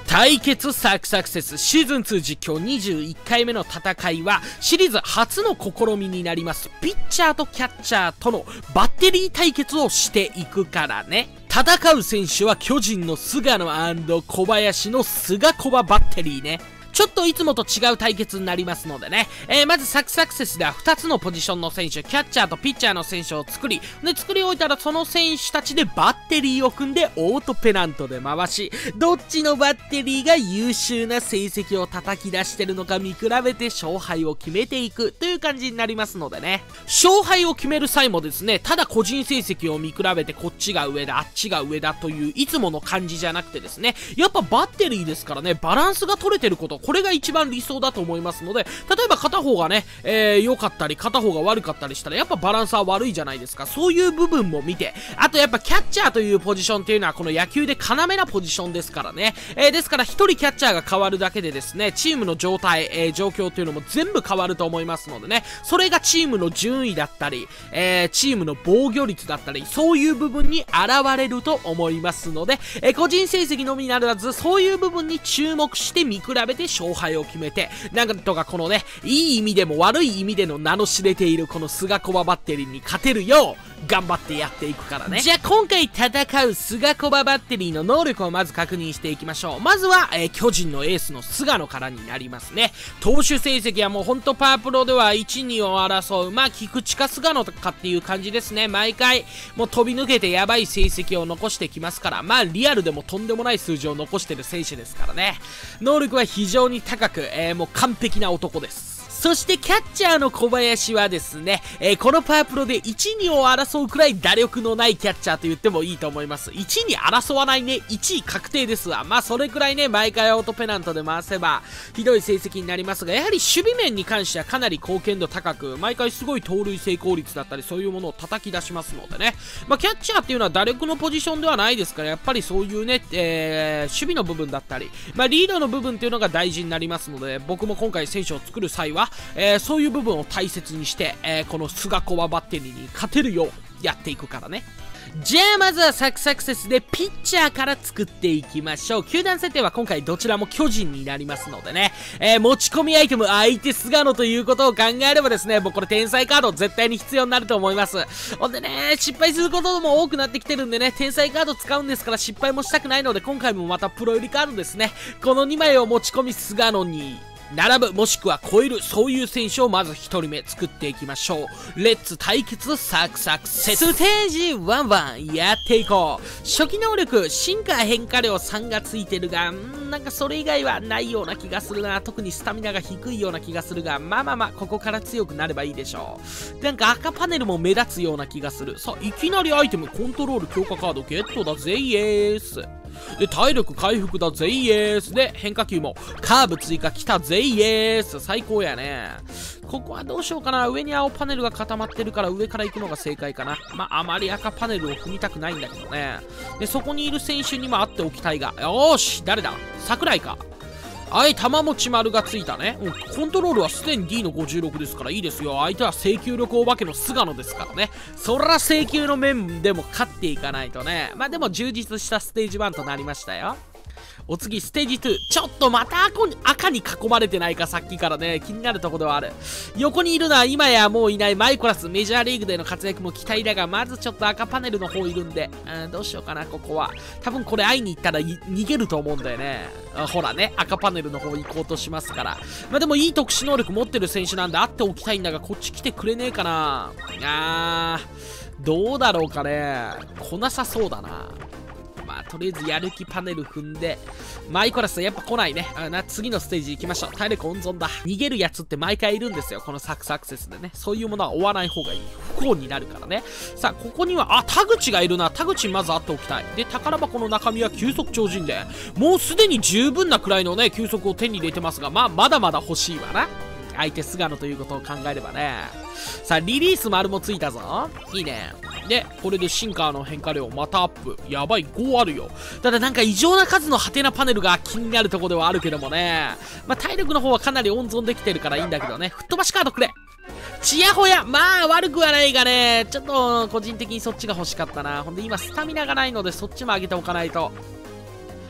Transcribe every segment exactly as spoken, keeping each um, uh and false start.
対決サクサクセスシーズンツー実況にじゅういっかいめの戦いはシリーズ初の試みになりますピッチャーとキャッチャーとのバッテリー対決をしていくからね。戦う選手は巨人の菅野&小林の菅小葉バッテリーね。ちょっといつもと違う対決になりますのでね、えー、まずサクサクセスではふたつのポジションの選手、キャッチャーとピッチャーの選手を作り、で作り終えたらその選手たちでバッテリーを組んでオートペナントで回し、どっちのバッテリーが優秀な成績を叩き出してるのか見比べて勝敗を決めていくという感じになりますのでね、勝敗を決める際もですね、ただ個人成績を見比べてこっちが上だあっちが上だといういつもの感じじゃなくてですね、やっぱバッテリーですからね、バランスが取れてること、これが一番理想だと思いますので、例えば片方がね、えー、良かったり片方が悪かったりしたらやっぱバランスは悪いじゃないですか。そういう部分も見て、あとやっぱキャッチャーというポジションっていうのはこの野球で要なポジションですからね、えー、ですからひとりキャッチャーが変わるだけでですね、チームの状態、えー、状況っていうのも全部変わると思いますのでね、それがチームの順位だったり、えー、チームの防御率だったり、そういう部分に現れると思いますので、えー、個人成績のみならずそういう部分に注目して見比べて勝敗を決めて、なんとかこのね、いい意味でも悪い意味での名の知れているこの菅小葉バッテリーに勝てるよう頑張ってやっていくからね。じゃあ今回戦う菅小葉バッテリーの能力をまず確認していきましょう。まずは、えー、巨人のエースの菅野からになりますね。投手成績はもうほんとパワープロではいち、にを争う、まあ菊池か菅野かっていう感じですね。毎回もう飛び抜けてやばい成績を残してきますから、まあリアルでもとんでもない数字を残してる選手ですからね。能力は非常に高く、えー、もう完璧な男です。そしてキャッチャーの小林はですね、えー、このパワープロでいち、にを争うくらい打力のないキャッチャーと言ってもいいと思います。いち、に争わないね、いちい確定ですわ。まあそれくらいね、毎回オートペナントで回せばひどい成績になりますが、やはり守備面に関してはかなり貢献度高く、毎回すごい盗塁成功率だったりそういうものを叩き出しますのでね、まあキャッチャーっていうのは打力のポジションではないですから、やっぱりそういうね、えー、守備の部分だったり、まあリードの部分っていうのが大事になりますので、僕も今回選手を作る際はえー、そういう部分を大切にして、えー、この菅小葉バッテリーに勝てるようやっていくからね。じゃあまずはサクサクセスでピッチャーから作っていきましょう。球団設定は今回どちらも巨人になりますのでね、えー、持ち込みアイテム相手菅野ということを考えればですね、もうこれ天才カード絶対に必要になると思います。ほんでね、失敗することも多くなってきてるんでね、天才カード使うんですから失敗もしたくないので、今回もまたプロ入りカードですね、このにまいを持ち込み菅野に並ぶもしくは超える、そういう選手をまずひとりめ作っていきましょう。レッツ対決サクサクセスステージワンワンやっていこう。初期能力進化変化量さんがついてるが、んなんかそれ以外はないような気がするな。特にスタミナが低いような気がするが、まあまあまあここから強くなればいいでしょう。なんか赤パネルも目立つような気がする。さあいきなりアイテムコントロール強化カードゲットだぜイエース。で体力回復だぜイエース。で変化球もカーブ追加きたぜイエース。最高やね。ここはどうしようかな。上に青パネルが固まってるから上から行くのが正解かな。まああまり赤パネルを踏みたくないんだけどね。でそこにいる選手にも会っておきたいが、よーし誰だ、桜井か。はい、玉持ち丸がついたね、うん。コントロールはすでに ディー のごじゅうろくですからいいですよ。相手は制球力お化けの菅野ですからね。そら制球の面でも勝っていかないとね。まあでも充実したステージワンとなりましたよ。お次ステージツー。ちょっとまた赤に囲まれてないか、さっきからね気になるところではある。横にいるのは今やもういないマイコラス。メジャーリーグでの活躍も期待だが、まずちょっと赤パネルの方いるんで、うん、どうしようかな。ここは多分これ会いに行ったら逃げると思うんだよね。ほらね、赤パネルの方行こうとしますから。まあでもいい特殊能力持ってる選手なんで会っておきたいんだが、こっち来てくれねえかな。あーどうだろうかね。来なさそうだな。まあとりあえずやる気パネル踏んで、マイコラスやっぱ来ないね。あな次のステージ行きましょう。体力温存だ。逃げるやつって毎回いるんですよ、このサクサクセスでね。そういうものは追わない方がいい。不幸になるからね。さあここにはあ田口がいるな。田口にまず会っておきたい。で宝箱の中身は急速超人で、もうすでに十分なくらいのね急速を手に入れてますが、まあまだまだ欲しいわな。相手菅野ということを考えればね。さあリリース丸もついたぞ。いいね。でこれでシンカーの変化量またアップ。やばいごあるよ。ただなんか異常な数のハテナパネルが気になるところではあるけどもね。まあ体力の方はかなり温存できてるからいいんだけどね。吹っ飛ばしカードくれ。チヤホヤ、まあ悪くはないがね、ちょっと個人的にそっちが欲しかったな。ほんで今スタミナがないのでそっちも上げておかないと。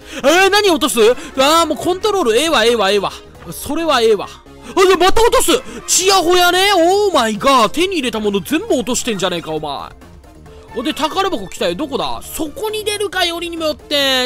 えー、何落とす？あー、もうコントロール、ええわ、ええわ、ええわ。それはええわ。あ、で、また落とす！チヤホヤね。オーマイガー。手に入れたもの全部落としてんじゃねえか、お前。おで、宝箱来たよ。どこだ？そこに出るかよりにもよって、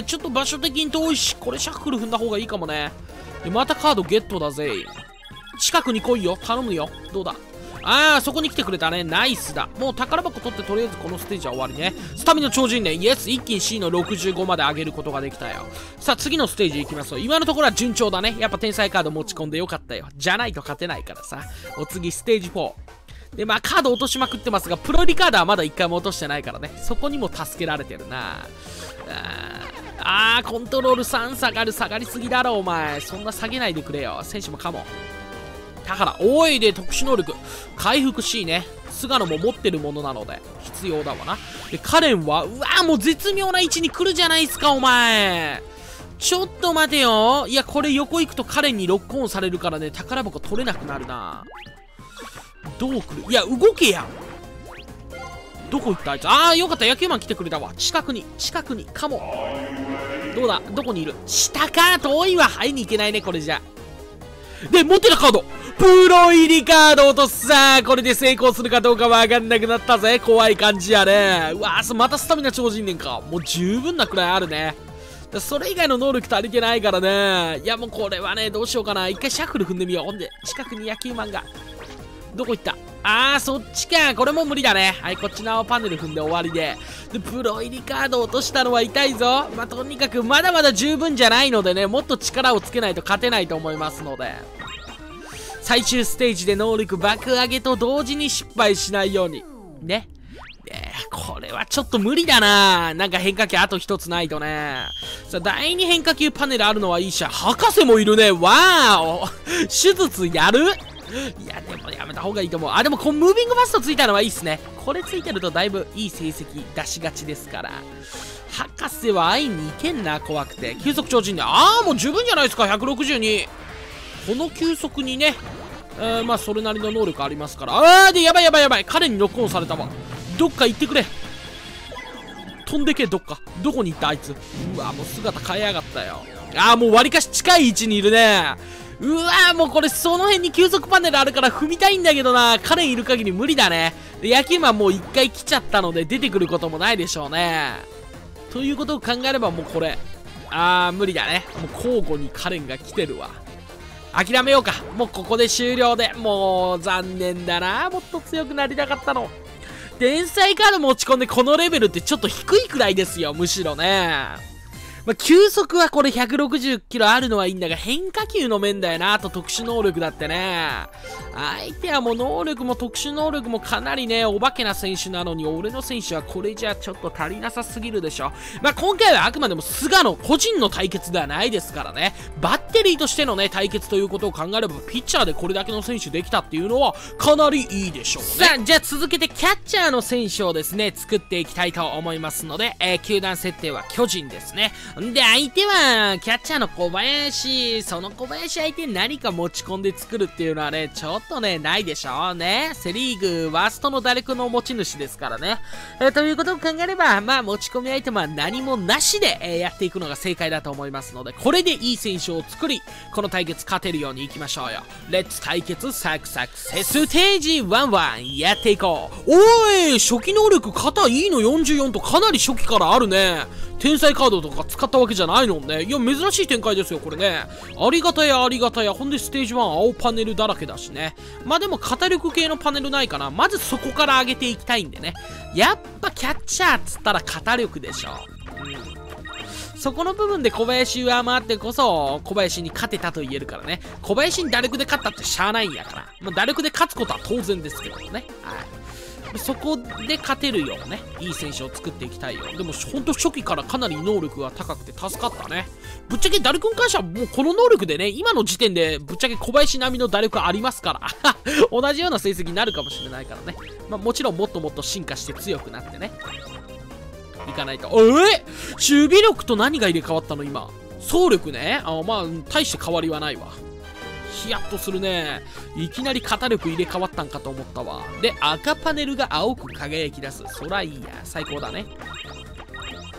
ちょっと場所的に遠いし、これシャッフル踏んだ方がいいかもね。で、またカードゲットだぜ。近くに来いよ。頼むよ。どうだ？ああ、そこに来てくれたね。ナイスだ。もう宝箱取ってとりあえずこのステージは終わりね。スタミナ超人ね。イエス。一気に C のろくじゅうごまで上げることができたよ。さあ、次のステージ行きますよ。今のところは順調だね。やっぱ天才カード持ち込んでよかったよ。じゃないと勝てないからさ。お次、ステージフォー。で、まあ、カード落としまくってますが、プロリカードはまだ一回も落としてないからね。そこにも助けられてるな。あー、コントロールさん下がる。下がりすぎだろ、お前。そんな下げないでくれよ。選手もかも。だから、おいで、特殊能力。回復 C ね。菅野も持ってるものなので、必要だわな。で、カレンは、うわーもう絶妙な位置に来るじゃないですか、お前。ちょっと待てよ。いや、これ横行くとカレンにロックオンされるからね、宝箱取れなくなるな。どう来る？いや、動けや。どこ行ったあいつ？あー、よかった。野球マン来てくれたわ。近くに、近くに、かも。どうだ？どこにいる？下か。遠いわ。会いに行けないね、これじゃ。で、持ってたカードプロ入りカード落とすさ。これで成功するかどうかわかんなくなったぜ。怖い感じやね。うわー、またスタミナ超人ねんか。もう十分なくらいあるね。それ以外の能力足りてないからね。いや、もうこれはね、どうしようかな。一回シャッフル踏んでみよう。ほんで、近くに野球マンが。どこ行った？あー、そっちか。これも無理だね。はい、こっちの青パネル踏んで終わりで。で、プロ入りカード落としたのは痛いぞ。まあ、とにかく、まだまだ十分じゃないのでね、もっと力をつけないと勝てないと思いますので。最終ステージで能力爆上げと同時に失敗しないように。ね。えー、これはちょっと無理だな。なんか変化球あと一つないとね。さあ、第二変化球パネルあるのはいいし、博士もいるね。わーお手術やる？いや、でもやめた方がいいと思う。あ、でもこのムービングファストついたのはいいっすね。これついてるとだいぶいい成績出しがちですから。博士は会いに行けんな、怖くて。急速超人ね。あー、もう十分じゃないですか、ひゃくろくじゅうに。この急速にね、えー、まあそれなりの能力ありますから。あーで、やばいやばいやばい。彼にロックオンされたわ。どっか行ってくれ。飛んでけ、どっか。どこに行ったあいつ。うわ、もう姿変えやがったよ。あー、もう割かし近い位置にいるね。うわー、もうこれその辺に急速パネルあるから踏みたいんだけどな。彼いる限り無理だね。で、野球マンもう一回来ちゃったので出てくることもないでしょうね。ということを考えればもうこれ。あー、無理だね。もう交互にカレンが来てるわ。諦めようか。もうここで終了で。もう残念だな。もっと強くなりたかったの。天才カード持ち込んでこのレベルってちょっと低いくらいですよ。むしろね。まあ、球速はこれひゃくろくじゅっキロあるのはいいんだが、変化球の面だよな。あと特殊能力だってね。相手はもう能力も特殊能力もかなりね、お化けな選手なのに、俺の選手はこれじゃちょっと足りなさすぎるでしょ。まあ、今回はあくまでも菅野個人の対決ではないですからね。バッテリーとしてのね、対決ということを考えれば、ピッチャーでこれだけの選手できたっていうのは、かなりいいでしょうね。さあ、じゃあ続けてキャッチャーの選手をですね、作っていきたいと思いますので、えー、球団設定は巨人ですね。で、相手は、キャッチャーの小林。その小林相手に何か持ち込んで作るっていうのはね、ちょっとね、ないでしょうね。セリーグ、ワーストの打力の持ち主ですからね。えー、ということを考えれば、まあ、持ち込みアイテムは何もなしで、えー、やっていくのが正解だと思いますので、これでいい選手を作り、この対決勝てるようにいきましょうよ。レッツ対決サクサクセステージワンワンやっていこう。おい、初期能力肩いいのよんじゅうよんとかなり初期からあるね。天才カードとか使ったわけじゃないのね。いや、珍しい展開ですよ、これね。ありがたやありがたや。ほんで、ステージワン青パネルだらけだしね。まあでも、肩力系のパネルないかな。まずそこから上げていきたいんでね。やっぱキャッチャーっつったら肩力でしょ。うん。そこの部分で小林上回ってこそ、小林に勝てたと言えるからね。小林に打力で勝ったってしゃあないんやから。まあ、打力で勝つことは当然ですけどね。はい。そこで勝てるようね、いい選手を作っていきたいよ。でも、ほんと初期からかなり能力が高くて助かったね。ぶっちゃけ打力に関してはもうこの能力でね、今の時点でぶっちゃけ小林並みの打力ありますから。同じような成績になるかもしれないからね。まあもちろんもっともっと進化して強くなってね。いかないと。えー、守備力と何が入れ替わったの今。走力ね。あ、まあ、大して変わりはないわ。ヒヤッとするね。いきなり肩力入れ替わったんかと思ったわ。で、赤パネルが青く輝き出す。そらいいや。最高だね。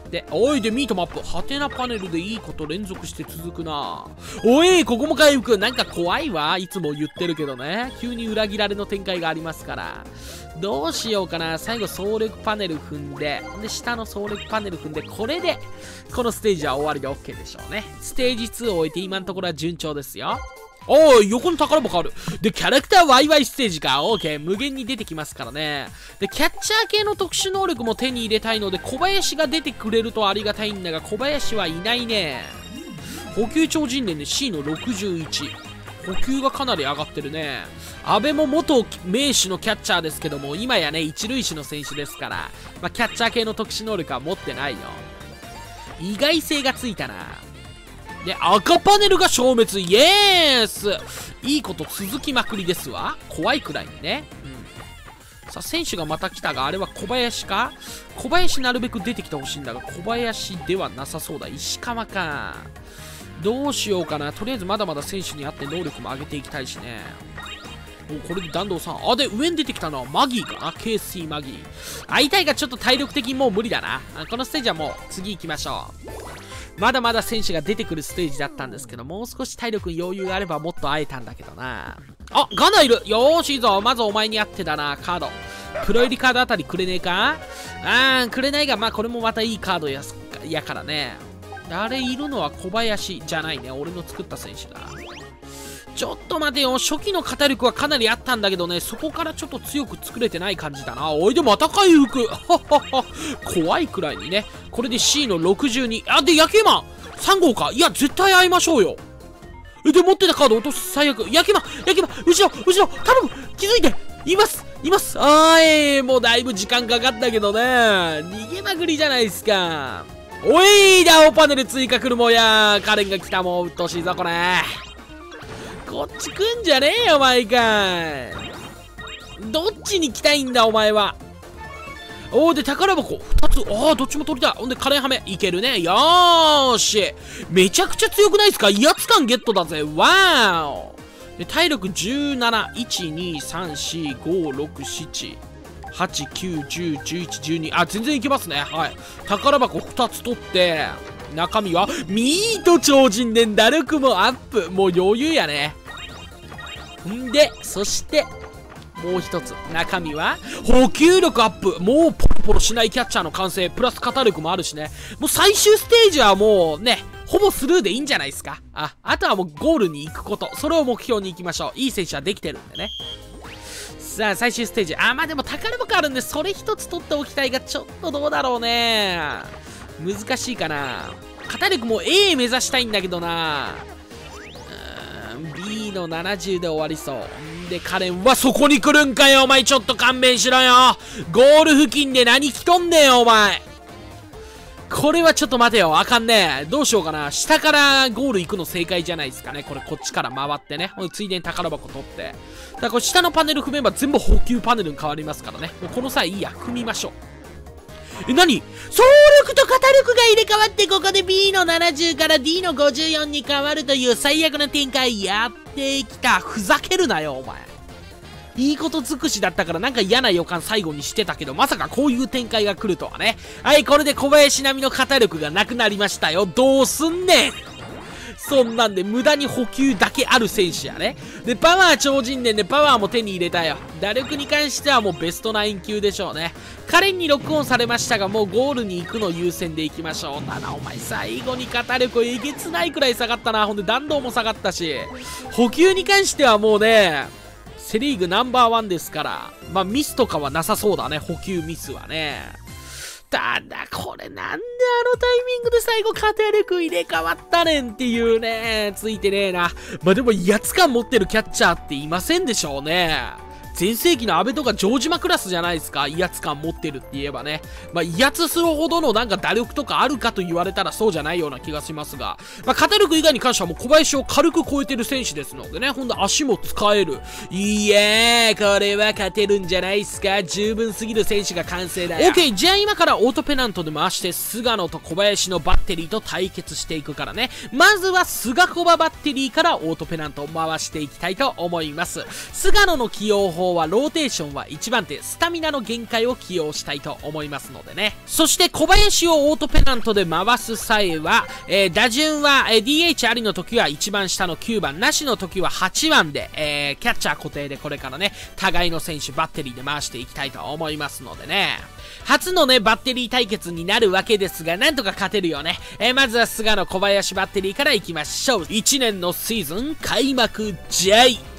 で、おいでミートマップ。ハテナパネルでいいこと連続して続くな。おい、ここも回復。なんか怖いわ。いつも言ってるけどね。急に裏切られの展開がありますから。どうしようかな。最後総力パネル踏んで、で、下の総力パネル踏んで、これで、このステージは終わりで OK でしょうね。ステージツーを終えて今のところは順調ですよ。おい、横の宝箱ある。で、キャラクターワイワイステージか。オーケー。無限に出てきますからね。で、キャッチャー系の特殊能力も手に入れたいので、小林が出てくれるとありがたいんだが、小林はいないね。補給超人伝で シー のろくじゅういち。補給がかなり上がってるね。阿部も元名手のキャッチャーですけども、今やね、一塁手の選手ですから、まあ、キャッチャー系の特殊能力は持ってないよ。意外性がついたな。で、赤パネルが消滅。イエース。いいこと続きまくりですわ。怖いくらいにね。うん。さあ、選手がまた来たが、あれは小林か？小林なるべく出てきてほしいんだが、小林ではなさそうだ。石川か。どうしようかな。とりあえずまだまだ選手にあって能力も上げていきたいしね。お、これで弾道さん。あ、で、上に出てきたのはマギーかな？ ケーシー マギー。会いたいがちょっと体力的にもう無理だな。このステージはもう次行きましょう。まだまだ選手が出てくるステージだったんですけど、もう少し体力に余裕があればもっと会えたんだけどな。あ、ガナいる。よーしいいぞ。まずお前に会ってだな、カード。プロ入りカードあたりくれねえか？あー、くれないが、まあこれもまたいいカードやすやからね。あれいるのは小林じゃないね。俺の作った選手だ。ちょっと待てよ。初期の肩力はかなりあったんだけどね、そこからちょっと強く作れてない感じだな。おいでまた回復。ははは。怖いくらいにね。これで シー のろくじゅうに。あ、で、焼きマンさん号か。いや、絶対会いましょうよ。え、で、持ってたカード落とす。最悪。焼きマン焼きマン後ろ後ろ頼む気づいていますいますあーい、もうだいぶ時間かかったけどね。逃げまくりじゃないですか。おいだ、青パネル追加来るもんや。カレンが来たもん。うっとうしいぞ、これ。こっち来んじゃねえよ、お前かい。どっちに来たいんだ、お前は。おー、で、宝箱ふたつ。ああ、どっちも取りたい。ほんで、カレンハメいけるね。よーし。めちゃくちゃ強くないですか？威圧感ゲットだぜ。わーお。で、体力じゅうなな。いち、に、さん、し、ご、ろく、なな、はち、きゅう、じゅう、じゅういち、じゅうに。あ、全然いけますね。はい。宝箱ふたつ取って、中身は、ミート超人伝打力もアップ。もう余裕やね。んで、そして、もう一つ。中身は、補給力アップ。もうポロポロしないキャッチャーの完成。プラス肩力もあるしね。もう最終ステージはもうね、ほぼスルーでいいんじゃないですか。あ、あとはもうゴールに行くこと。それを目標に行きましょう。いい選手はできてるんでね。さあ、最終ステージ。あ、まあでも宝箱あるんで、それ一つ取っておきたいが、ちょっとどうだろうね。難しいかな。肩力も A 目指したいんだけどな。うーん、B のななじゅうで終わりそう。んで、カレンはそこに来るんかよ、お前。ちょっと勘弁しろよ。ゴール付近で何着とんねんよ、お前。これはちょっと待てよ。あかんね。どうしようかな。下からゴール行くの正解じゃないですかね。これこっちから回ってね。ついでに宝箱取って。だからこれ下のパネル踏めば全部補給パネルに変わりますからね。もうこの際いいや。踏みましょう。え、何？総力と肩力が入れ替わってここで B のななじゅうから D のごじゅうよんに変わるという最悪な展開やってきた。ふざけるなよ、お前。いいこと尽くしだったからなんか嫌な予感最後にしてたけど、まさかこういう展開が来るとはね。はい、これで小林並みの肩力がなくなりましたよ。どうすんねん。そんなんで無駄に補給だけある選手やね。で、パワー超人伝でパワーも手に入れたよ。打力に関してはもうベストナイン級でしょうね。カレンにロックオンされましたが、もうゴールに行くの優先で行きましょう。ただお前最後に肩力えげつないくらい下がったな。ほんで弾道も下がったし、補給に関してはもうね、セリーグナンバーワンですから、まあミスとかはなさそうだね。補給ミスはね。ただこれなんであのタイミングで最後肩力入れ替わったねんっていうね、ついてねえな。まあでも威圧感持ってるキャッチャーっていませんでしょうね。前世紀の安倍とか城島クラスじゃないですか。威圧感持ってるって言えばね。まあ威圧するほどのなんか打力とかあるかと言われたらそうじゃないような気がしますが、まあ肩力以外に関してはもう小林を軽く超えてる選手ですのでね。ほんで足も使える。いいえ、これは勝てるんじゃないっすか。十分すぎる選手が完成だよ。OK、じゃあ今からオートペナントで回して菅野と小林のバッテリーと対決していくからね。まずは菅小葉バッテリーからオートペナントを回していきたいと思います。菅野の起用法方はローテーションはいちばん手、スタミナの限界を起用したいと思いますのでね。そして小林をオートペナントで回す際は、えー、打順は、えー、ディーエイチ ありの時は一番下のきゅうばん、なしの時ははちばんで、えー、キャッチャー固定でこれからね、互いの選手バッテリーで回していきたいと思いますのでね。初のね、バッテリー対決になるわけですが、なんとか勝てるよね。えー、まずは菅野小林バッテリーからいきましょう。いちねんのシーズン開幕じゃい。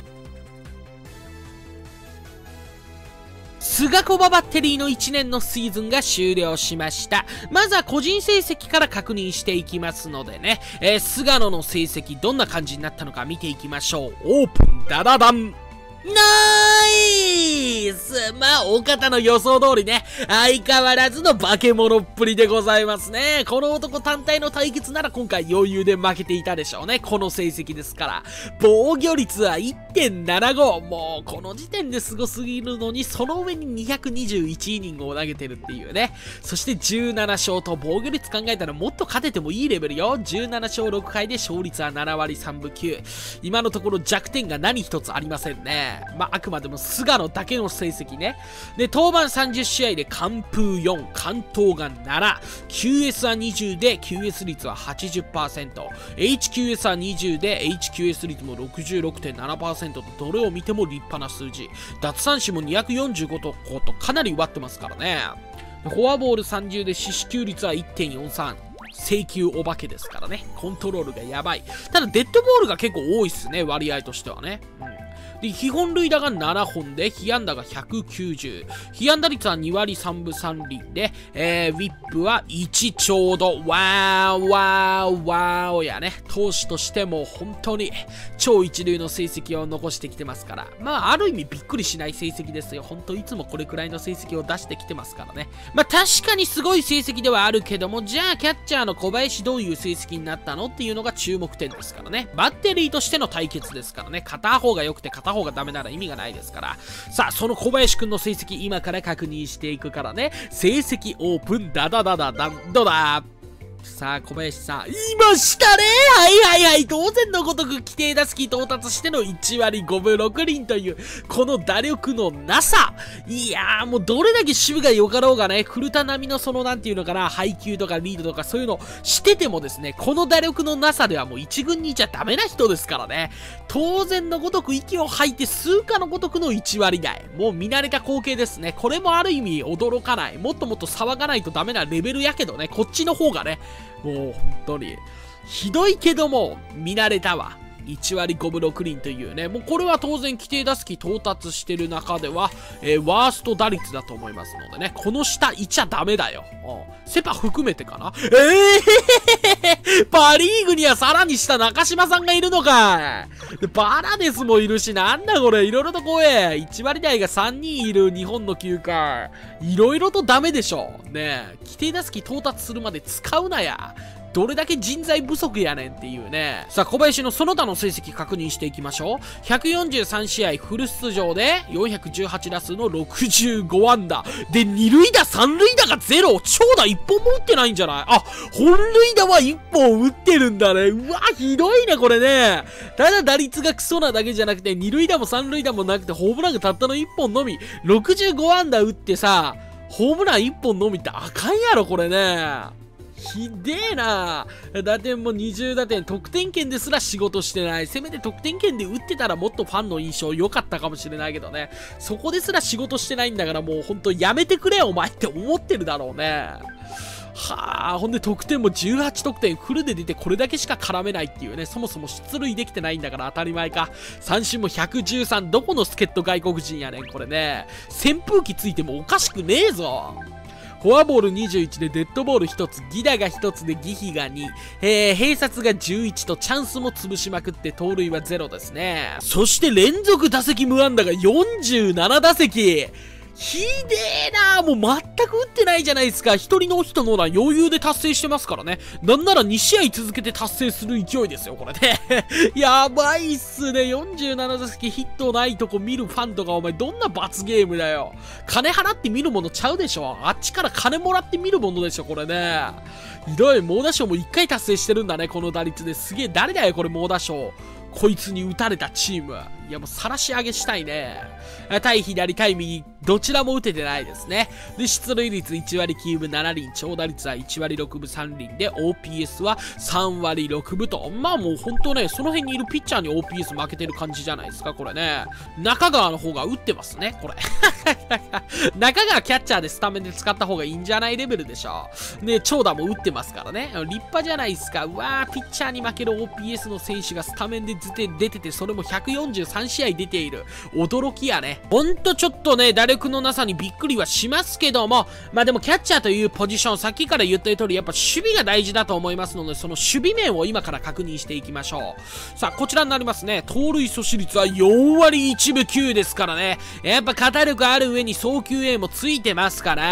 菅小葉バッテリーのいちねんのシーズンが終了しました。まずは個人成績から確認していきますのでね、えー、菅野の成績どんな感じになったのか見ていきましょう。オープンダダダン。ナイス。まあ、お方の予想通りね、相変わらずの化け物っぷりでございますね。この男単体の対決なら今回余裕で負けていたでしょうね。この成績ですから。防御率は いってんななご。もう、この時点ですごすぎるのに、その上ににひゃくにじゅういちイニングを投げてるっていうね。そしてじゅうななしょうと防御率考えたらもっと勝ててもいいレベルよ。じゅうななしょうろくかいで勝率はななわりさんぶきゅう。今のところ弱点が何一つありませんね。まあ、あくまでも菅野だけの成績ね。で、登板さんじゅっしあいで完封よん、完投がなな、キューエス はにじゅうで キューエス 率は はちじゅっパーセント、エイチキューエス はにじゅうで エイチキューエス 率も ろくじゅうろくてんななパーセント とどれを見ても立派な数字。奪三振もにひゃくよんじゅうごとことかなり割ってますからね。フォアボールさんじゅうで四死球率は いってんよんさん。制球お化けですからね。コントロールがやばい。ただデッドボールが結構多いっすね。割合としてはね。うんで、被本塁打がななほんで、被安打がひゃくきゅうじゅう。被安打率はにわりさんぶさんりんで、えー、ウィップはいちちょうど。わーわーわーやね。投手としても本当に超一流の成績を残してきてますから。まあ、ある意味びっくりしない成績ですよ。本当いつもこれくらいの成績を出してきてますからね。まあ、確かにすごい成績ではあるけども、じゃあキャッチャーの小林どういう成績になったのっていうのが注目点ですからね。バッテリーとしての対決ですからね。片方が良くて片方がダメなら意味がないですから。さあ、その小林くんの成績今から確認していくからね。成績オープンダダダダダン。どうだ？さあ、小林さん。いましたね。はいはいはい。当然のごとく規定打席到達してのいちわりごぶろくりんという、この打力のなさ。いやー、もうどれだけ守備が良かろうがね、古田並みのその、なんていうのかな、配球とかリードとかそういうのしててもですね、この打力のなさではもう一軍にいちゃダメな人ですからね。当然のごとく息を吐いて数かのごとくのいちわりだい。もう見慣れた光景ですね。これもある意味驚かない。もっともっと騒がないとダメなレベルやけどね、こっちの方がね、もう本当にひどいけども見慣れたわ。いちわりごぶろくりんというね、もうこれは当然規定打席到達してる中では、えー、ワースト打率だと思いますのでね、この下いちゃダメだよ。セパ含めてかな。えー、パリーグにはさらに下中島さんがいるのかい。でバラデスもいるし、なんだこれ、いろいろと怖え。いちわりだいがさんにんいる日本の球界。いろいろとダメでしょ。ねえ、規定打席到達するまで使うなや。どれだけ人材不足やねんっていうね。さあ、小林のその他の成績確認していきましょう。ひゃくよんじゅうさんしあいフル出場でよんひゃくじゅうはちだすうのろくじゅうごあんだ。で、にるいだ、さんるいだがゼロ。長打いっぽんも打ってないんじゃない？あ、本塁打はいっぽん打ってるんだね。うわ、ひどいね、これね。ただ打率がクソなだけじゃなくて、にるいだもさんるいだもなくて、ホームランがたったのいっぽんのみ。ろくじゅうごあんだ打ってさ、ホームランいっぽんのみってあかんやろ、これね。ひでえな。打点もにじゅうだてん、得点圏ですら仕事してない。せめて得点圏で打ってたらもっとファンの印象良かったかもしれないけどね。そこですら仕事してないんだからもうほんとやめてくれお前って思ってるだろうね。はあ、ほんで得点もじゅうはちとくてんフルで出てこれだけしか絡めないっていうね。そもそも出塁できてないんだから当たり前か。三振もひゃくじゅうさん。どこの助っ人外国人やねんこれね。扇風機ついてもおかしくねえぞ。フォアボールにじゅういちでデッドボールひとつ、犠打がひとつでギヒがに、えー、併殺がじゅういちとチャンスも潰しまくって盗塁はゼロですね。そして連続打席無安打がよんじゅうななだせき。ひでえな。もう全く打ってないじゃないですか。一人の人のな余裕で達成してますからね。なんならにしあい続けて達成する勢いですよ、これね。やばいっすね。よんじゅうななだせきヒットないとこ見るファンとかお前どんな罰ゲームだよ。金払って見るものちゃうでしょ。あっちから金もらって見るものでしょ、これね。ひどい。猛打賞もいっかい達成してるんだね、この打率で。すげえ。誰だよ、これ猛打賞。こいつに打たれたチーム。 いや、もう晒し上げしたいね。対左、対右、どちらも打ててないですね。で、出塁率いちわりきゅうぶななりん、長打率はいちわりろくぶさんりんで、オーピーエス はさんわりろくぶと。まあもうほんとね、その辺にいるピッチャーに オーピーエス 負けてる感じじゃないですか、これね。中川の方が打ってますね、これ。中川キャッチャーでスタメンで使った方がいいんじゃないレベルでしょ。で、長打も打ってますからね。立派じゃないですか。うわー、ピッチャーに負ける オーピーエス の選手がスタメンで出てて、それもひゃくよんじゅうさんしあい出ている。驚きやね。ほんとちょっとね、打力のなさにびっくりはしますけども、まあでもキャッチャーというポジション、さっきから言った通り、やっぱ守備が大事だと思いますので、その守備面を今から確認していきましょう。さあ、こちらになりますね。盗塁阻止率はよんわりいちぶきゅうですからね。やっぱ肩力ある上に送球 A もついてますから、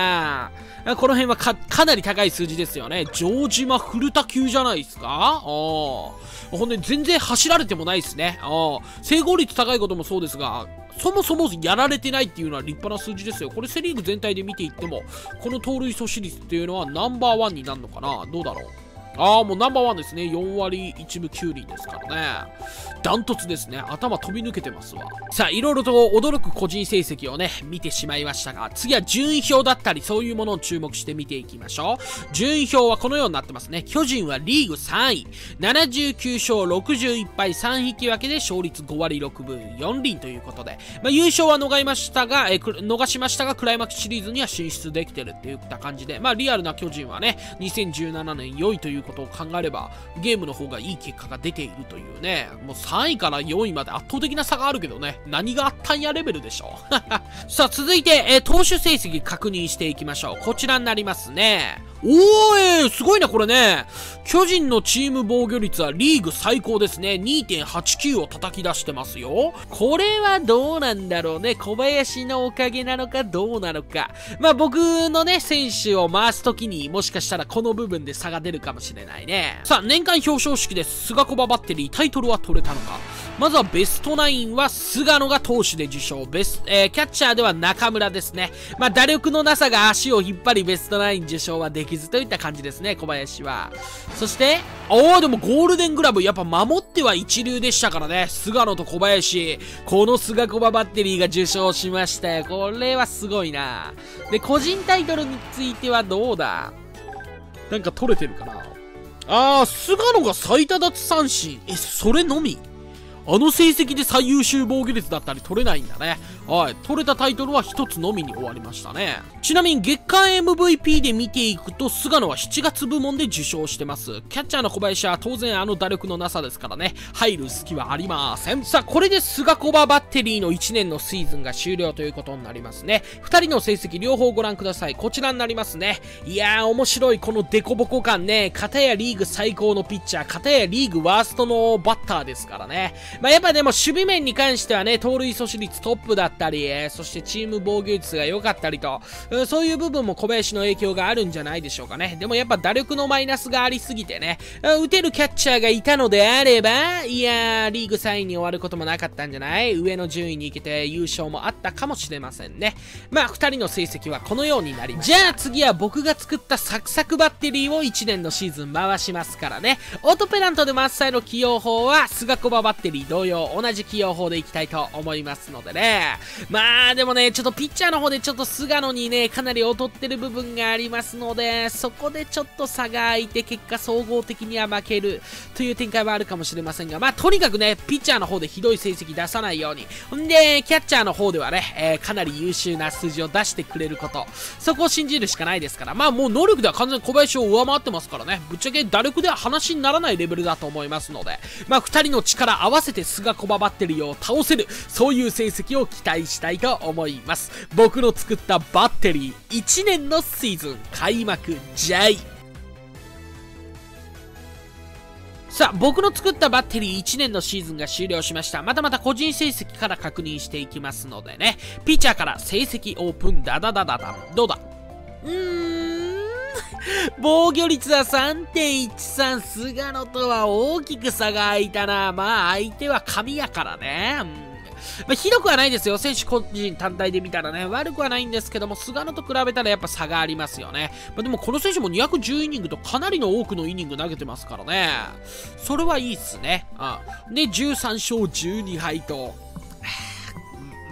この辺は か, かなり高い数字ですよね。城島古田級じゃないですか。あほんで全然走られてもないですね。あ成功率高いこともそうですが、そもそもやられてないっていうのは立派な数字ですよ。これセリーグ全体で見ていっても、この盗塁阻止率っていうのはナンバーワンになるのかな。どうだろう。ああ、もうナンバーワンですね。よんわりいちぶきゅうりんですからね。ダントツですね。頭飛び抜けてますわ。さあ、いろいろと驚く個人成績をね、見てしまいましたが、次は順位表だったり、そういうものを注目して見ていきましょう。順位表はこのようになってますね。巨人はリーグさんい。ななじゅうきゅうしょうろくじゅういっぱいさんひき分けで勝率ごわりろくぶよんりんということで、まあ、優勝は逃しましたが、え逃しましたが、クライマックスシリーズには進出できてるっていった感じで、まあ、リアルな巨人はね、にせんじゅうななねんよいということを考えればゲームの方がいい結果が出ているというね、もうさんいからよんいまで圧倒的な差があるけどね、何があったんやレベルでしょさあ続いて、えー、投手成績確認していきましょう。こちらになりますね。おーい、すごいなこれね。巨人のチーム防御率はリーグ最高ですね。にてんはちきゅう を叩き出してますよ。これはどうなんだろうね。小林のおかげなのかどうなのか。まあ僕のね、選手を回すときにもしかしたらこの部分で差が出るかもしれないね。さあ、年間表彰式です。菅小葉バッテリー、タイトルは取れたのか。まずはベストナインは菅野が投手で受賞。ベス、えー、キャッチャーでは中村ですね。まあ打力のなさが足を引っ張りベストナイン受賞はできずといった感じですね、小林は。そして、おー、でもゴールデングラブ、やっぱ守っては一流でしたからね。菅野と小林。この菅小葉バッテリーが受賞しましたよ。これはすごいな。で、個人タイトルについてはどうだ？なんか取れてるかな？あー、菅野が最多奪三振。え、それのみ？あの成績で最優秀防御率だったり取れないんだね。はい。取れたタイトルは一つのみに終わりましたね。ちなみに月間 エムブイピー で見ていくと、菅野はしちがつ部門で受賞してます。キャッチャーの小林は当然あの打力のなさですからね、入る隙はありません。さあ、これで菅小葉バッテリーのいちねんのシーズンが終了ということになりますね。ふたりの成績両方ご覧ください。こちらになりますね。いやー、面白いこのデコボコ感ね。片やリーグ最高のピッチャー、片やリーグワーストのバッターですからね。まあ、やっぱでも守備面に関してはね、盗塁阻止率トップだったり、えー、そしてチーム防御率が良かったりと、うん、そういう部分も小林の影響があるんじゃないでしょうかね。でもやっぱ打力のマイナスがありすぎてね、打てるキャッチャーがいたのであれば、いやー、リーグさんいに終わることもなかったんじゃない？上の順位に行けて優勝もあったかもしれませんね。まあ、ふたりの成績はこのようになります。じゃあ次は僕が作ったサクサクバッテリーをいちねんのシーズン回しますからね。オートペナントで真っ最の起用法は、菅小葉バッテリー同様、同じ起用法でいきたいと思いますのでね。まあでもね、ちょっとピッチャーの方でちょっと菅野にね、かなり劣ってる部分がありますので、そこでちょっと差が開いて、結果総合的には負けるという展開はあるかもしれませんが、まあとにかくね、ピッチャーの方でひどい成績出さないように、んで、キャッチャーの方ではね、えー、かなり優秀な数字を出してくれること、そこを信じるしかないですから、まあもう能力では完全に小林を上回ってますからね、ぶっちゃけ打力では話にならないレベルだと思いますので、まあふたりの力合わせて菅小葉バッテリーを倒せる、そういう成績を期待したいと思います。僕の作ったバッテリーいちねんのシーズン開幕じゃい。さあ、僕の作ったバッテリーいちねんのシーズンが終了しました。またまた個人成績から確認していきますのでね。ピッチャーから成績オープン、ダダダダダン。どうだ？うーん。防御率は さんてんいちさん。菅野とは大きく差が開いたな。まあ、相手は神やからね。うんまあ、ひどくはないですよ。選手個人単体で見たらね、悪くはないんですけども、菅野と比べたらやっぱ差がありますよね。まあ、でもこの選手もにひゃくじゅうイニングとかなりの多くのイニング投げてますからね。それはいいっすね。うん、で、じゅうさんしょうじゅうにはいと、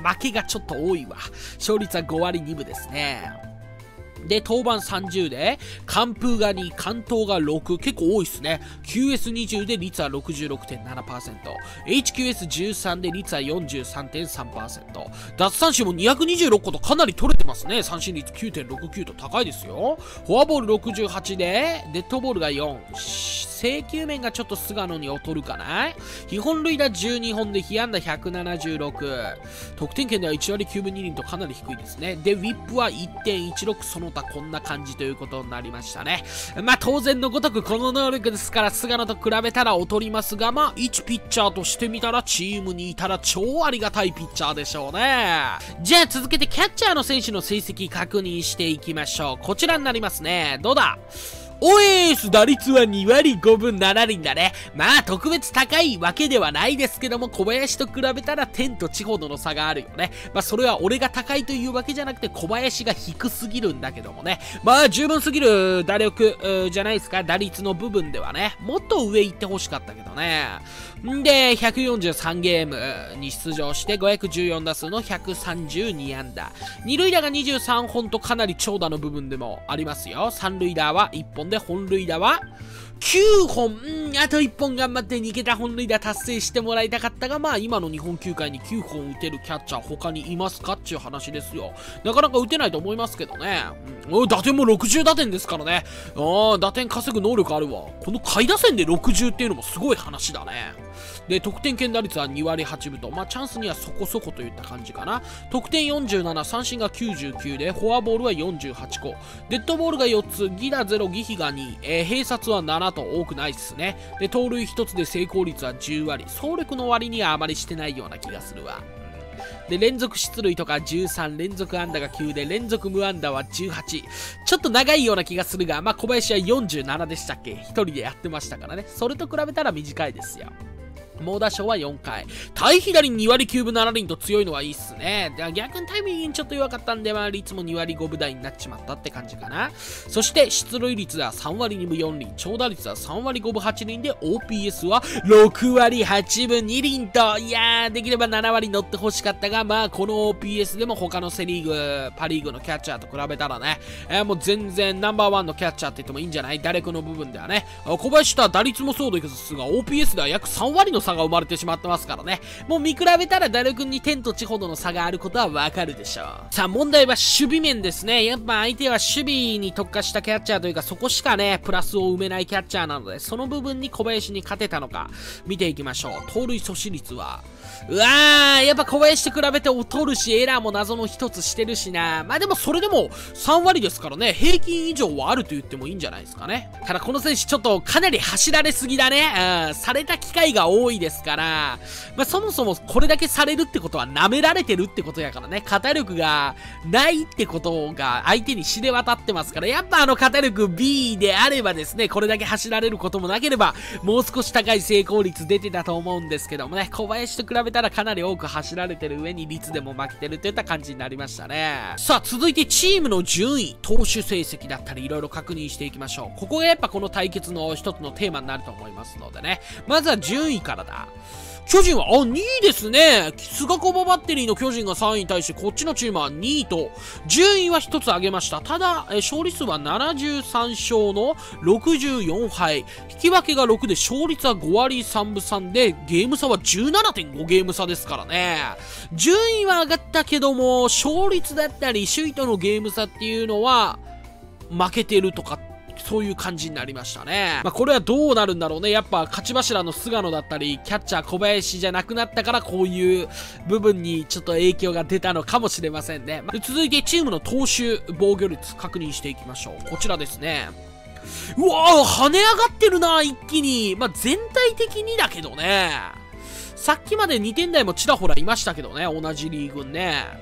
負けがちょっと多いわ。勝率はごわりにぶですね。で、登板さんじゅうで、完封がに、完投がろく、結構多いっすね。キューエスにじゅう で率は ろくじゅうろくてんななパーセント。エイチキューエスじゅうさん で率は よんじゅうさんてんさんパーセント。奪三振もにひゃくにじゅうろっことかなり取れてますね。三振率 きゅうてんろくきゅう と高いですよ。フォアボールろくじゅうはちで、デッドボールがよん。制球面がちょっと菅野に劣るかな。被本塁打じゅうにほんで被安打ひゃくななじゅうろく。得点圏ではいちわりきゅうぶにりんとかなり低いですね。で、ウィップは いってんいちろく、その他こんな感じということになりましたね。まあ当然のごとくこの能力ですから菅野と比べたら劣りますが、まあいちピッチャーとしてみたらチームにいたら超ありがたいピッチャーでしょうね。じゃあ続けてキャッチャーの選手の成績確認していきましょう。こちらになりますね。どうだ？おえーす、打率はにわりごぶななりんだね。まあ特別高いわけではないですけども、小林と比べたら天と地ほどの差があるよね。まあそれは俺が高いというわけじゃなくて小林が低すぎるんだけどもね。まあ十分すぎる打力じゃないですか。打率の部分ではね。もっと上行ってほしかったけどね。んで、ひゃくよんじゅうさんゲームに出場してごひゃくじゅうよんだすうのひゃくさんじゅうにあんだ。二塁打がにじゅうさんほんとかなり長打の部分でもありますよ。三塁打はいっぽんで本塁打はきゅうほん。うん、あといっぽん頑張ってにけた本塁打達成してもらいたかったが、まあ今の日本球界にきゅうほん打てるキャッチャー他にいますかっていう話ですよ。なかなか打てないと思いますけどね。うん、打点もろくじゅうだてんですからね。ああ、打点稼ぐ能力あるわ。この下位打線でろくじゅうっていうのもすごい話だね。で、得点圏打率はにわりはちぶと、まあチャンスにはそこそこといった感じかな。得点よんじゅうなな、三振がきゅうじゅうきゅうで、フォアボールはよんじゅうはちこ、デッドボールがよっつ、犠打ゼロ、犠飛がに、えー、併殺はななと多くないっすね。で、盗塁ひとつで成功率はじゅうわり、走力の割にはあまりしてないような気がするわ。で、連続出塁とかじゅうさん、連続安打がきゅうで、連続無安打はじゅうはち。ちょっと長いような気がするが、まあ小林はよんじゅうななでしたっけ？ひとりでやってましたからね。それと比べたら短いですよ。猛打賞はよんかい。対左にわりきゅうぶななりんと強いのはいいっすね。逆にタイミングちょっと弱かったんで、まあ率もにわりごぶ台になっちまったって感じかな。そして出塁率はさんわりにぶよんりん、長打率はさんわりごぶはちりんで オーピーエス はろくわりはちぶにりんと、いやーできればななわり乗ってほしかったが、まあこの オーピーエス でも他のセリーグ、パリーグのキャッチャーと比べたらね、えー、もう全然ナンバーワンのキャッチャーって言ってもいいんじゃない？打力の部分ではね。小林とは打率もそうですが オーピーエス では約さんわりの差が生まれてしまってますからね。もう見比べたら打力に天と地ほどの差があることはわかるでしょう。さあ問題は守備面ですね。やっぱ相手は守備に特化したキャッチャーというか、そこしかねプラスを埋めないキャッチャーなので、その部分に小林に勝てたのか見ていきましょう。盗塁阻止率はうわー、やっぱ小林と比べて劣るし、エラーも謎の一つしてるしな。まあでもそれでもさんわりですからね、平均以上はあると言ってもいいんじゃないですかね。ただこの選手ちょっとかなり走られすぎだね。うん、された機会が多いですから、まあそもそもこれだけされるってことは舐められてるってことやからね。肩力がないってことが相手に知れ渡ってますから、やっぱあの肩力 ビー であればですね、これだけ走られることもなければ、もう少し高い成功率出てたと思うんですけどもね、小林と比べたらかなり多く走られてる上に率でも負けてるといった感じになりましたね。さあ続いてチームの順位、投手成績だったりいろいろ確認していきましょう。ここがやっぱこの対決の一つのテーマになると思いますのでね、まずは順位からだ。巨人は、あ、にいですね。菅小バッテリーの巨人がさんいに対して、こっちのチームはにいと、順位はひとつ上げました。ただ、え勝利数はななじゅうさんしょうのろくじゅうよんはい。引き分けがろくで、勝率はごわりさんぶさんで、ゲーム差は じゅうななてんご ゲーム差ですからね。順位は上がったけども、勝率だったり、首位とのゲーム差っていうのは、負けてるとか、そういう感じになりましたね。まあ、これはどうなるんだろうね。やっぱ勝ち柱の菅野だったり、キャッチャー小林じゃなくなったから、こういう部分にちょっと影響が出たのかもしれませんね。まあ、続いてチームの投手防御率確認していきましょう。こちらですね。うわぁ、跳ね上がってるな、一気に。まあ、全体的にだけどね。さっきまでにてん台もちらほらいましたけどね、同じリーグね。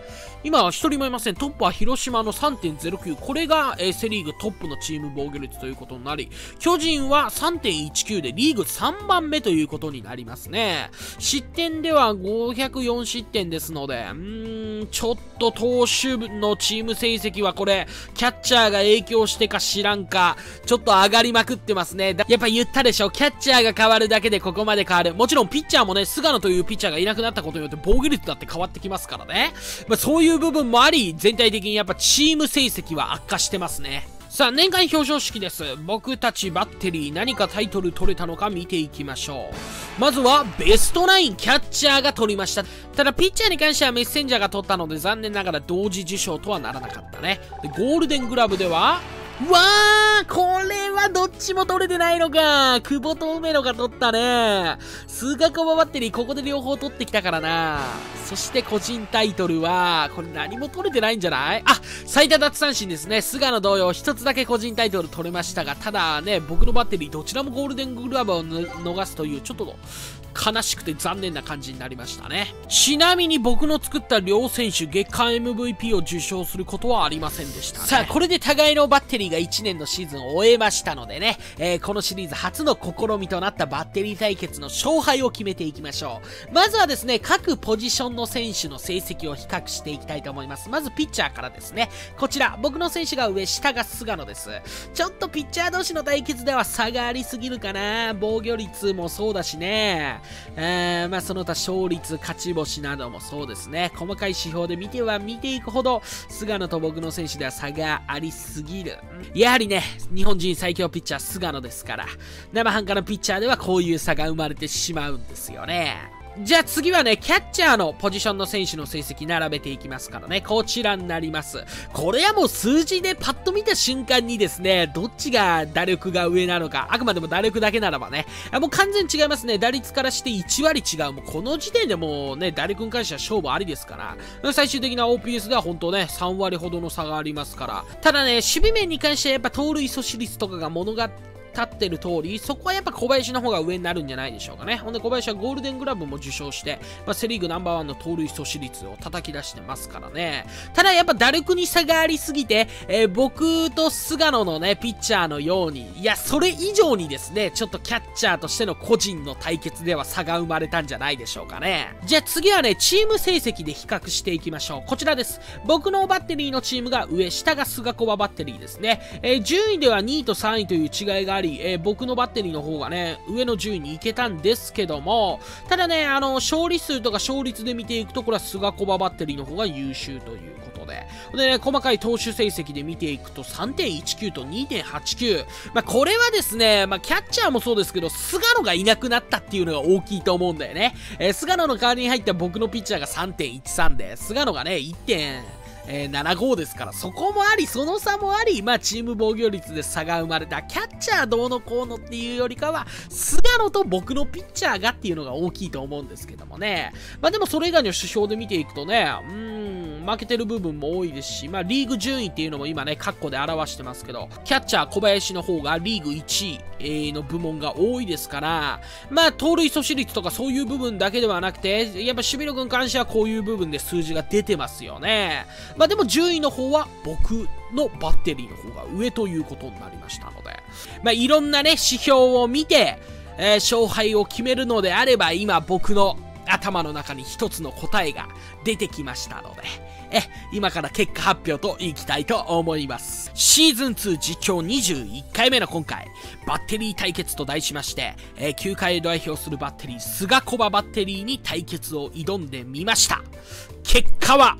今一人もいません。トップは広島の さんてんゼロきゅう。これが、えー、セリーグトップのチーム防御率ということになり、巨人は さんてんいちきゅう でリーグさんばんめということになりますね。失点ではごひゃくよん失点ですので、うーん、ちょっと投手のチーム成績はこれ、キャッチャーが影響してか知らんか、ちょっと上がりまくってますね。やっぱ言ったでしょ、キャッチャーが変わるだけでここまで変わる。もちろんピッチャーもね、菅野というピッチャーがいなくなったことによって防御率だって変わってきますからね。まあ、そういう部分もあり、全体的にやっぱチーム成績は悪化してますね。さあ、年間表彰式です。僕たちバッテリー何かタイトル取れたのか見ていきましょう。まずはベストナインキャッチャーが取りました。ただピッチャーに関してはメッセンジャーが取ったので残念ながら同時受賞とはならなかったね。でゴールデングラブではうわー、これはどっちも取れてないのか。久保と梅野が取ったね。菅川バッテリーここで両方取ってきたからな。そして個人タイトルは、これ何も取れてないんじゃない？あ、最多奪三振ですね。菅野同様一つだけ個人タイトル取れましたが、ただね、僕のバッテリーどちらもゴールデングラブを逃すという、ちょっと悲しくて残念な感じになりましたね。ちなみに僕の作った両選手月間 エムブイピー を受賞することはありませんでしたね。さあ、これで互いのバッテリーがいちねんのシーズンを終えましたのでね、えー、このシリーズ初の試みとなったバッテリー対決の勝敗を決めていきましょう。まずはですね、各ポジションの選手の成績を比較していきたいと思います。まずピッチャーからですね。こちら、僕の選手が上、下が菅野です。ちょっとピッチャー同士の対決では差がありすぎるかな。防御率もそうだしね。えー、まあその他勝率、勝ち星などもそうですね。細かい指標で見ては見ていくほど、菅野と僕の選手では差がありすぎる。やはりね、日本人最強ピッチャー菅野ですから、生半可なピッチャーではこういう差が生まれてしまうんですよね。じゃあ次はね、キャッチャーのポジションの選手の成績並べていきますからね。こちらになります。これはもう数字でパッと見た瞬間にですね、どっちが打力が上なのか、あくまでも打力だけならばね、もう完全に違いますね。打率からしていち割違う。もうこの時点でもうね、打力に関しては勝負ありですから、最終的な オーピーエス では本当ね、さん割ほどの差がありますから。ただね、守備面に関してはやっぱ盗塁阻止率とかが物が立ってる通り、そこはやっぱ小林の方が上になるんじゃないでしょうかね。ほんで小林はゴールデングラブも受賞して、まあ、セリーグナンバーワンの盗塁阻止率を叩き出してますからね。ただやっぱ打力に差がありすぎて、えー、僕と菅野のね、ピッチャーのように、いや、それ以上にですね、ちょっとキャッチャーとしての個人の対決では差が生まれたんじゃないでしょうかね。じゃあ次はね、チーム成績で比較していきましょう。こちらです。僕のバッテリーのチームが上、下が菅小ババッテリーですね。えー、順位ではにいとさんいという違いがあり、えー、僕のバッテリーの方がね、上の順位に行けたんですけども、ただね、あの、勝利数とか勝率で見ていくと、これは菅小ババッテリーの方が優秀ということで。でね、細かい投手成績で見ていくと さんてんいちきゅう と にてんはちきゅう。まあ、これはですね、まあ、キャッチャーもそうですけど、菅野がいなくなったっていうのが大きいと思うんだよね。えー、菅野の代わりに入った僕のピッチャーが さんてんいちさん で、菅野がね、いってんななご ですから、そこもあり、その差もあり、まあ、チーム防御率で差が生まれた。キャッチャーどうのこうのっていうよりかは、菅野と僕のピッチャーがっていうのが大きいと思うんですけどもね。まあ、でもそれ以外の指標で見ていくとね、うーん、負けてる部分も多いですし、まあ、リーグ順位っていうのも今ね、カッコで表してますけど、キャッチャー小林の方がリーグいちいの部門が多いですから、まあ、盗塁阻止率とかそういう部分だけではなくて、やっぱ守備力に関してはこういう部分で数字が出てますよね。まあでも順位の方は僕のバッテリーの方が上ということになりましたので、まあいろんなね指標を見て、えー、勝敗を決めるのであれば今僕の頭の中に一つの答えが出てきましたので、え、今から結果発表といきたいと思います。シーズンツー実況にじゅういっかいめの今回、バッテリー対決と題しまして、えー、球界を代表するバッテリー、菅小ババッテリーに対決を挑んでみました。結果は、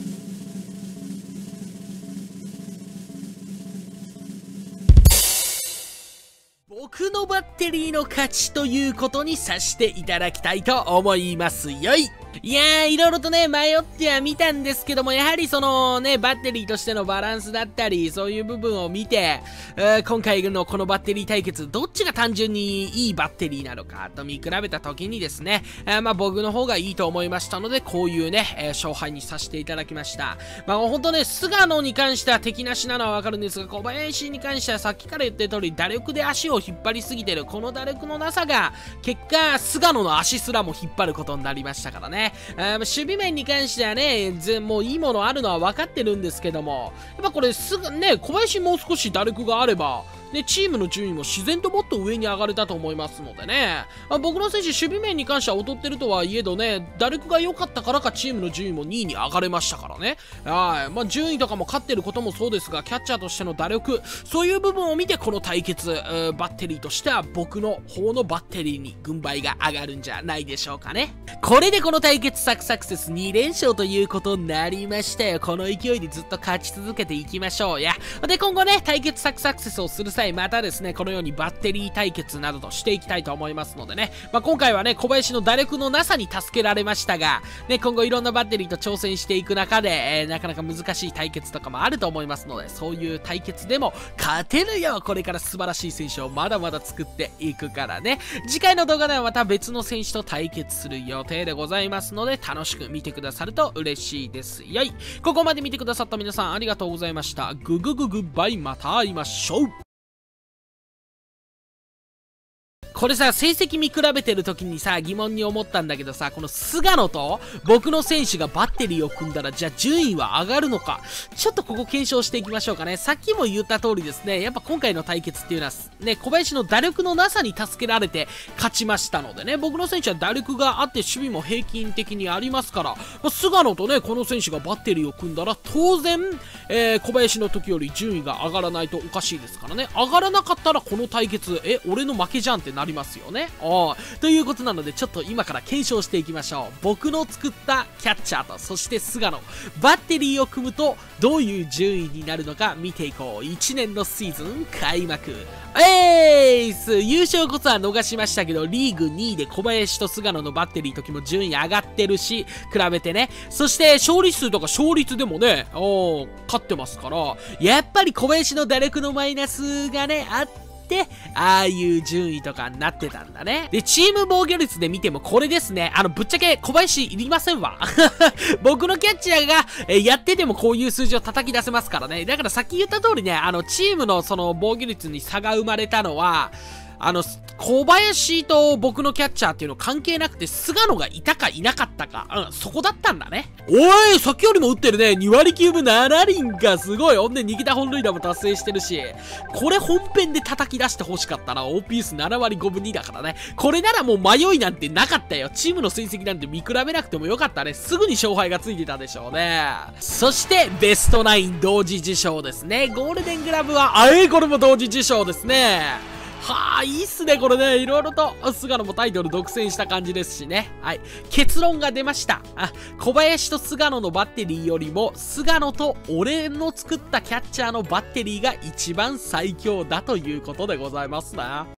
僕のバッテリーの勝ちということにさせていただきたいと思いますよい。いやー、いろいろとね、迷ってはみたんですけども、やはりそのね、バッテリーとしてのバランスだったり、そういう部分を見て、えー、今回のこのバッテリー対決、どっちが単純にいいバッテリーなのかと見比べた時にですね、えー、まあ僕の方がいいと思いましたので、こういうね、えー、勝敗にさせていただきました。まあほんとね、菅野に関しては敵なしなのはわかるんですが、小林に関してはさっきから言ってる通り、打力で足を引っ張りすぎてる、この打力のなさが、結果、菅野の足すらも引っ張ることになりましたからね。 ね。あー守備面に関してはね、ぜもういいものあるのは分かってるんですけども、やっぱこれすぐね、小林もう少し打力があれば、ね、チームの順位も自然ともっと上に上がれたと思いますのでね。まあ、僕の選手、守備面に関しては劣ってるとはいえどね、打力が良かったからかチームの順位もにいに上がれましたからね。はい。まあ、順位とかも勝ってることもそうですが、キャッチャーとしての打力、そういう部分を見てこの対決、バッテリーとしては僕の方のバッテリーに軍配が上がるんじゃないでしょうかね。これでこの対決サクサクセスに連勝ということになりましたよ。この勢いでずっと勝ち続けていきましょうや。で、今後ね、対決サクサクセスをする際、またですね、このようにバッテリー対決などとしていきたいと思いますのでね。まあ、今回はね、小林の打力のなさに助けられましたが、ね、今後いろんなバッテリーと挑戦していく中で、えー、なかなか難しい対決とかもあると思いますので、そういう対決でも勝てるよう、これから素晴らしい選手をまだまだ作っていくからね。次回の動画ではまた別の選手と対決する予定でございますので、楽しく見てくださると嬉しいですよい。ここまで見てくださった皆さんありがとうございました。ググググバイ、また会いましょう。これさ、成績見比べてる時にさ、疑問に思ったんだけどさ、この菅野と僕の選手がバッテリーを組んだら、じゃあ順位は上がるのか。ちょっとここ検証していきましょうかね。さっきも言った通りですね、やっぱ今回の対決っていうのは、ね、小林の打力のなさに助けられて勝ちましたのでね、僕の選手は打力があって守備も平均的にありますから、まあ、菅野とね、この選手がバッテリーを組んだら、当然、えー、小林の時より順位が上がらないとおかしいですからね。上がらなかったらこの対決、え、俺の負けじゃんってなりますよね。おということなので、ちょっと今から検証していきましょう。僕の作ったキャッチャーと、そして菅野、バッテリーを組むとどういう順位になるのか見ていこう。いちねんのシーズン開幕。えーす優勝こそは逃しましたけど、リーグにいで小林と菅野のバッテリー時も順位上がってるし、比べてね。そして勝利数とか勝率でもね、お勝ってますから、やっぱり小林の打力のマイナスがね、あって、で、ああいう順位とかになってたんだね。で、チーム防御率で見てもこれですね。あの、ぶっちゃけ小林いりませんわ。僕のキャッチャーが、えー、やっててもこういう数字を叩き出せますからね。だからさっき言った通りね、あの、チームのその防御率に差が生まれたのは、あの、小林と僕のキャッチャーっていうの関係なくて、菅野がいたかいなかったか、うん、そこだったんだね。おい、さっきよりも打ってるね。にわりきゅうぶななりんか、すごい。ほんで、に桁本塁打も達成してるし、これ本編で叩き出して欲しかったな。オーピー 数ななわりごぶにだからね。これならもう迷いなんてなかったよ。チームの成績なんて見比べなくてもよかったね。すぐに勝敗がついてたでしょうね。そして、ベストナイン同時受賞ですね。ゴールデングラブは、あえこれも同時受賞ですね。はあ、いいっすね、これね。いろいろと、菅野もタイトル独占した感じですしね。はい。結論が出ました。あ、小林と菅野のバッテリーよりも、菅野と俺の作ったキャッチャーのバッテリーが一番最強だということでございますな。